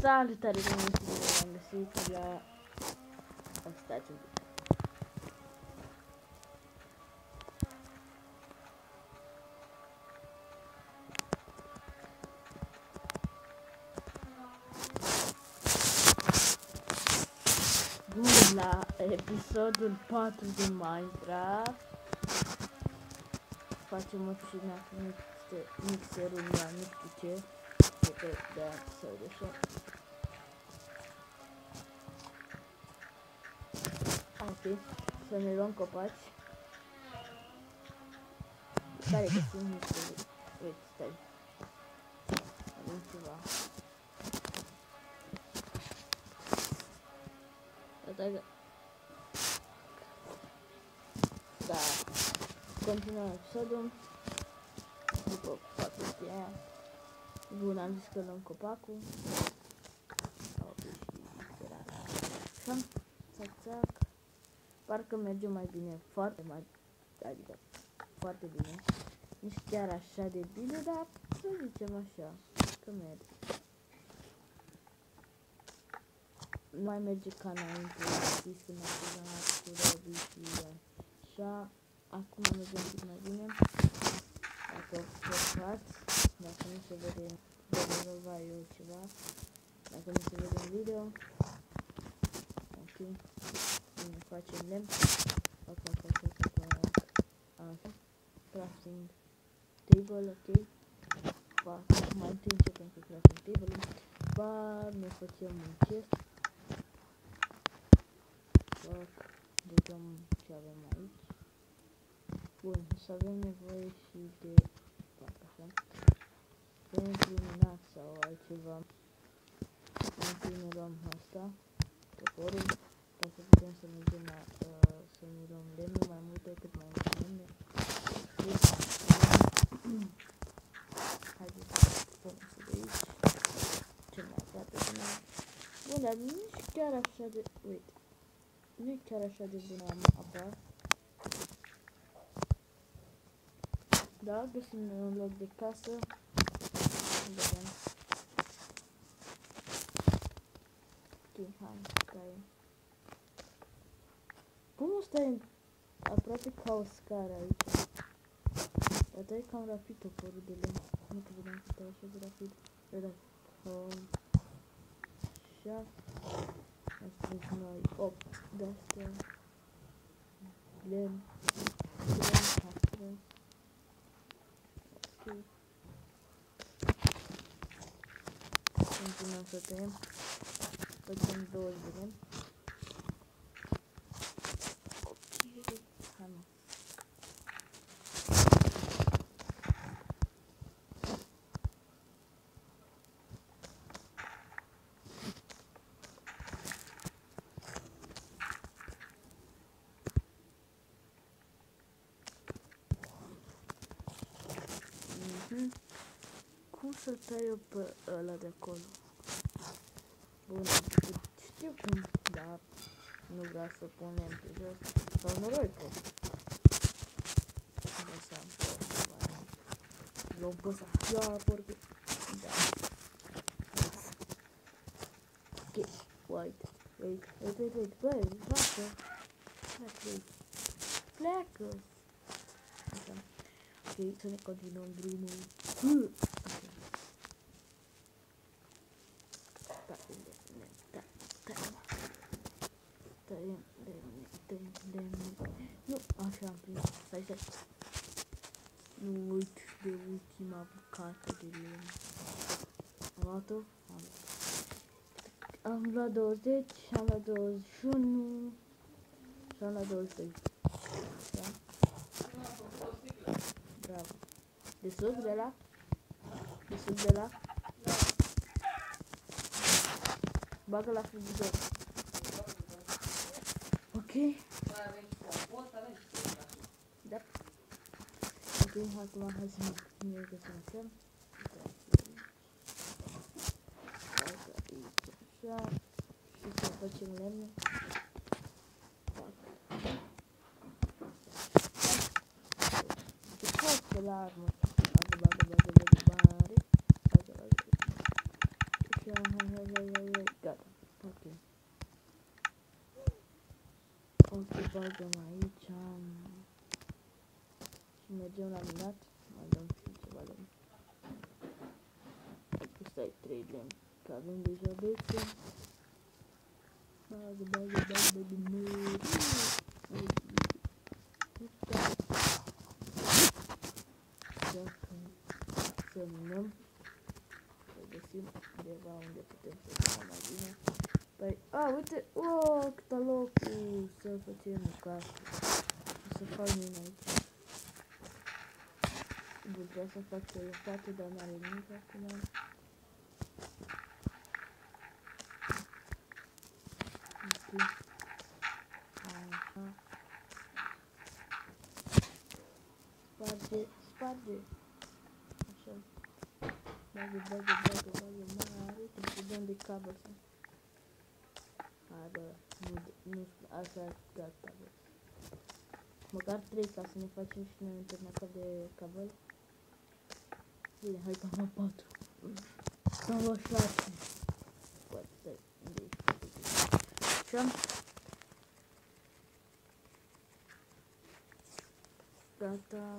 Salutare, domnule, am găsit la o stație. Bun, la episodul 4 de Minecraft facem o cina cu mixerul la nu știu ce, de episod așa. Ok, să ne luăm copaci. Care găsim mixerul? Uite, stai. Avem ceva. Da, continuăm episodul după chestia aia. Bun, am zis că luăm copacul. Așa, țac, țac. Parcă merge mai bine, adică foarte bine. Nici chiar așa de bine, dar să zicem așa, că merge. Nu mai merge ca înainte, știți când am programat cu Robi și așa. Acum merge un pic mai bine. Dacă observați, dacă nu se vede, de rezolva eu ceva. Dacă nu se vede în video. Ok. Bine, facem lemn. Acum facem așa. Crafting table, ok. Mai întâi începem cu crafting table. Ne facem un chest. Vedem ce avem aici. Bun, să avem nevoie și de așa. Pentru minat sau altceva. Întâi ne luăm asta, toporul, ca să putem să mergem la, să ne luăm lemne mai multe, cât mai multe lemne. Haideți să punem să de aici, cel mai aproape de noi. Bun, dar nici chiar așa de, uite. Nu e chiar așa de bună apa. Da, găsim un loc de casă. Vedem. Ok, hai, stai. Cum stai aproape ca o scară aici? Dar dai cam rapid toporul de lemn. Nu că vedem că stai așa de rapid. Vedem. Așa. Astăzi noi 8 de-astea. Lemn. Lemn. Ok. Continuăm să tăiem. Facem 20 de lemn. Ok. Hai mă. Cum să tai eu pe ăla de acolo? Bun, știu cum, dar nu vreau să punem pe jos. Sau noroi că lăsam pe ăla. Luăm pe ăsta. Ia, porcă. Da. Ok, uite. Uite. Băi, lasă. Pleacă. Așa. Ok, să ne continuăm drumul. Nu, așa am prins. Stai. Nu uit de ultima bucată de lemn. Am luat-o? Am luat 20, am luat 21 și am luat 22. Da? Bravo. De sus de la? De sus de la? Bagă la frigidor. Ok. Da. Ok, acum hai să ne găsim așa. Așa. Și să facem lemne. Și foarte la armă. Bagă. Așa, hai. Ok, bagăm aici. Și mergem la minat. Mai dăm și ceva lemn. Ăsta e 3 lemn. Că avem deja bețe. Bagă din măr. Să minăm. Să găsim undeva unde putem să minăm mai bine. Păi, uite, câtă locul să facem casă. O să fac mine aici. Vreau să fac o lopată, dar n-are nimic acum. Așa. Sparge. Așa. Bagă mare. Trebuie să dăm de cablu. Hai bă, nu, așa gata bă. Măcar 3 ca să ne facem și noi un turnacap de cabel. Bine, hai că am luat 4. Am luat 6. Poate stai, unde ești? Așa. Gata.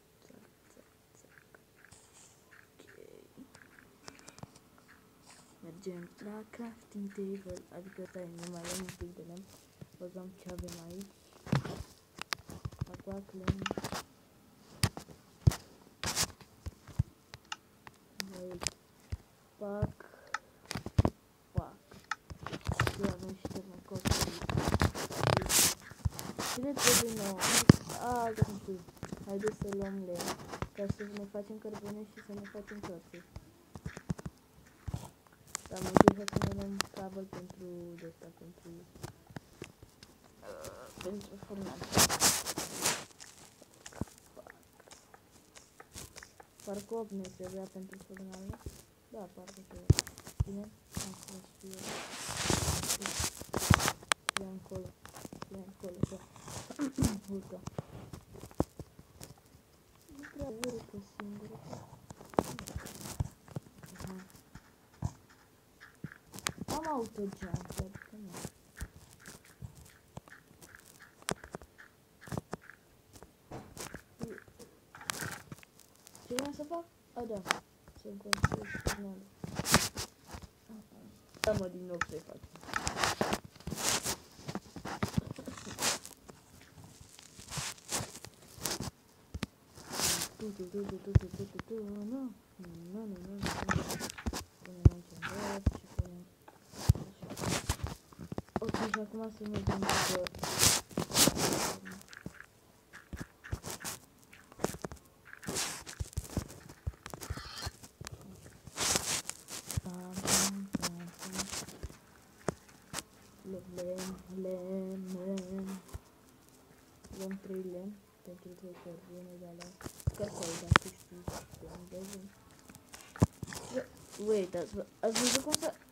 Mergem la crafting table, adică stai, ne mai luăm un pic de lemn. Băgăm ce avem aici. Pac, lemn. Pac. Și avem și termocop. Ce ne trebuie nouă? Că nu știu. Haideți să luăm lemn, ca să ne facem cărbune și să ne facem torțe. Dar mai întâi să ne luăm cabel pentru ăsta, pentru furnal. Parcă 8 ne trebuia pentru furnal, nu? Da, parcă trebuia. Bine, am fost și eu. Ia încolo, așa. Urcă. Nu prea urcă singură. Am auto-jump, adică nu. Ce vreau să fac? Da. Să-mi construiesc furnalul. Da, mă, din nou să-i fac. Nu. Punem aici în drept și punem așa. Ok, și acum să mergem după. Lemn. Luăm 3 lemn pentru 3 cărbune de alea. Căsăi, dacă știi de unde vin. Wait, ați văzut cum să...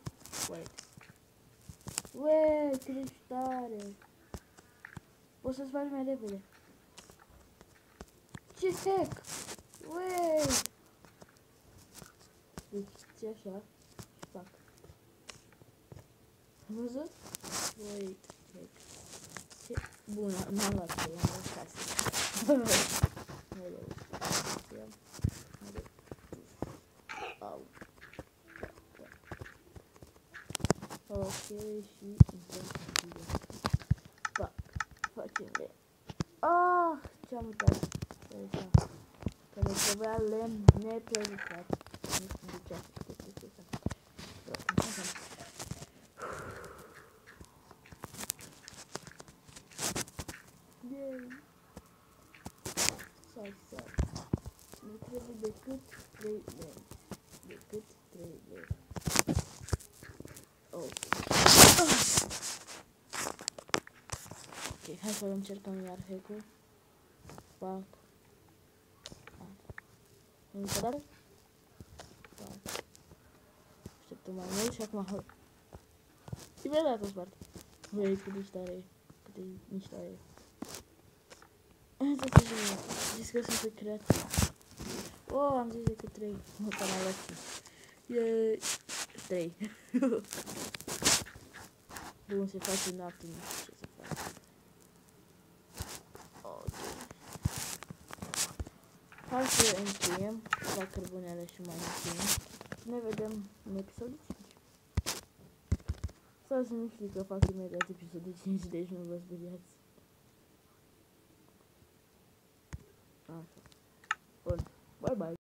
Wait, cât ești tare. Poți să-ți faci mai repede. Ce heck? Wait. Deci, ce așa și fac. Am văzut? Wait, heck. Ce... Bun, n-am luat pe ea, am luat 6. Ok, și intrăm în video. Facem de... ce-am uitat? Că ne trebuia lemn neprelucrat. Nu știu de ce am făcut chestia asta. Yay! Sai. Nu trebuie decât 3 lemn. Ok, hai să încercăm iar hack-ul. Pac. Încă dată? Pac. Așteptăm mai mult și acum imediat o spart. Băi, cât de tare, cât de mișto e. Zis că sunt creativ. Am zis decât 3. Măcar am luat 5. E 3. Bun, se face noapte, nu știu ce să fac. Hai să încheiem la cărbunele și mai încheiem. Ne vedem în episodul 5. Sau să nu știu că fac imediat episodul 5, deci nu vă speriați. Așa. Bun. Bye bye.